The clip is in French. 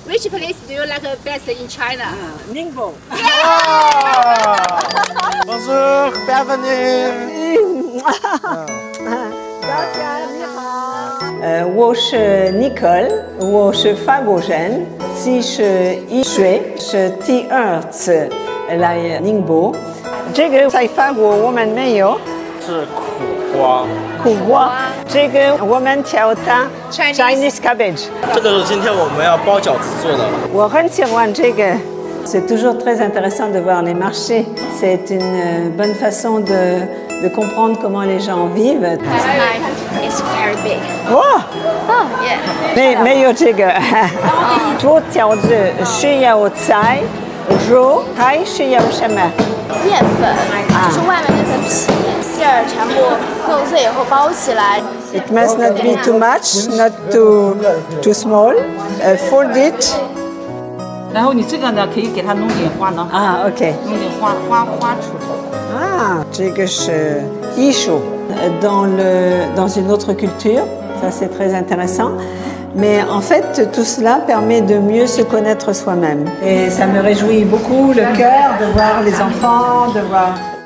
Which place do you like best in China? Ningbo. Bonjour, bienvenue. 我是 Nicole， 我是法国人，其实一岁是第二次来宁波。这个在法国我们没有， 是苦瓜。 苦瓜。这个我们叫它 Chinese cabbage。 这个是今天我们要包饺子做的。 我很喜欢这个。C'est toujours très intéressant de voir les marchés. C'est une bonne façon de comprendre comment les gens vivent. This knife is very big. Oh! Oh, yeah. 没有这个。做饺子需要菜、肉，还需要什么？ 面粉，就是外面那层皮，馅儿全部弄碎以后包起来。 It must not be too much, not too small. Fold it. 然后你这个呢，可以给它弄点花呢。 啊 ，OK。 弄点花出来。 啊，这个是艺术。Dans une autre culture, ça c'est très intéressant. Mais en fait, tout cela permet de mieux se connaître soi-même. Et ça me réjouit beaucoup le cœur de voir les enfants, de voir